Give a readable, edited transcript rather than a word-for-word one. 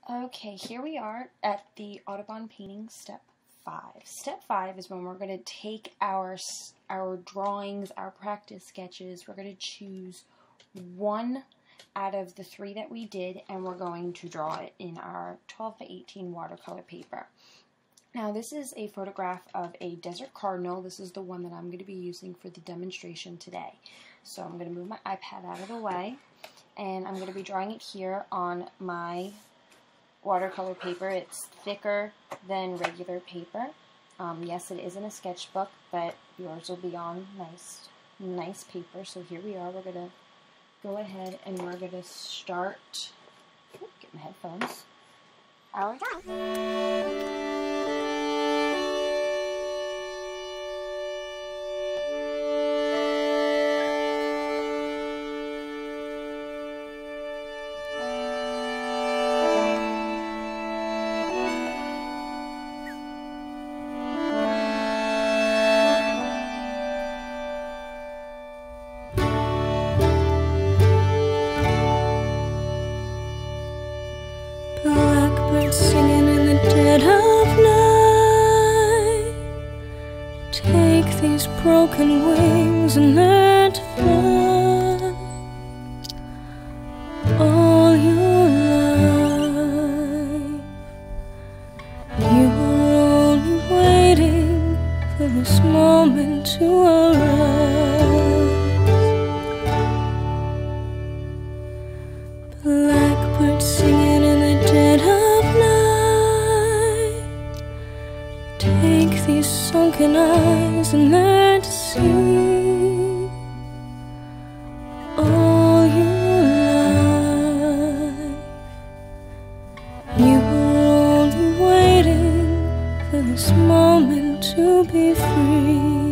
Okay, here we are at the Audubon painting step 5. Step 5 is when we're going to take our drawings, our practice sketches. We're going to choose one out of the 3 that we did, and we're going to draw it in our 12 by 18 watercolor paper. Now, this is a photograph of a desert cardinal. This is the one that I'm going to be using for the demonstration today. So I'm going to move my iPad out of the way, and I'm going to be drawing it here on my watercolor paper. It's thicker than regular paper. Yes, it is in a sketchbook, but yours will be on nice paper. So here we are. We're going to go ahead and we're going to start. Get my headphones. Our drawing. Blackbirds singing in the dead of night. Take these broken wings and learn to fly. All your life you were only waiting for this moment to arise. Blackbirds singing in the dead of night. Take these sunken eyes and learn to see. All your life you were only waiting for this moment to be free.